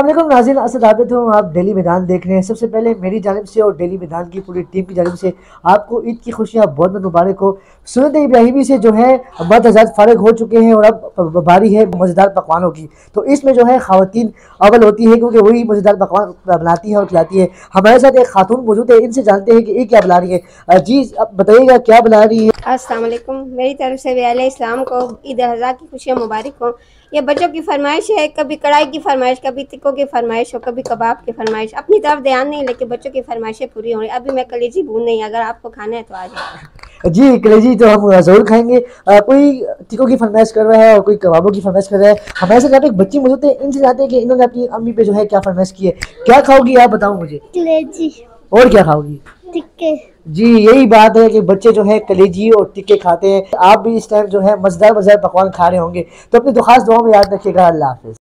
अस्सलामुअलैकुम नाज़रीन, असद आबिद हूँ। आप डेली मैदान देख रहे हैं। सबसे पहले मेरी जानिब से और डेली मैदान की पूरी टीम की जानिब से आपको ईद की खुशियाँ बहुत बहुत मुबारक हो। सुन्नत इब्राहिमी से जो है मर्द हज़रात फारिग हो चुके हैं और अब बारी है मज़ेदार पकवानों की। तो इसमें जो है ख़वातीन अव्वल होती है क्योंकि वही मज़ेदार पकवान बनाती है और खिलाती है। हमारे साथ एक खातून मौजूद है, इनसे जानते हैं कि ये क्या बना रही है। जी अब बताइएगा क्या बना रही है। अस्सलाम वालेकुम, मेरी तरफ से भी अहले इस्लाम को ईद अज़हा की खुशियाँ मुबारक हो। ये बच्चों की फरमाइश है, कभी कढ़ाई की फरमाइश, कभी टिक्कों की फरमाइश हो, कभी कबाब की फरमाइश। अपनी तरफ ध्यान नहीं, लेकिन बच्चों की फरमाइशें पूरी हो रही। अभी मैं कलेजी भून नहीं, अगर आपको खाना है तो आ जाए। जी कलेजी तो हम ज़रूर खाएंगे। कोई टिक्कों की फरमाइश कर रहा है और कोई कबाबों की फरमाइश कर रहा है। हमारे साथ यहाँ पे एक बच्ची मौजूद है, इनसे जानते हैं कि इन्होंने अपनी अम्मी पे जो है क्या फरमाइश की है। क्या खाओगी आप बताओ मुझे। कलेजी और क्या खाओगी। टिक्के। जी यही बात है कि बच्चे जो है कलेजी और टिक्के खाते हैं। आप भी इस टाइम जो है मज़ेदार मज़ेदार पकवान खा रहे होंगे, तो अपनी तो खास दुआ में याद रखिएगा। अल्लाह हाफ़िज़।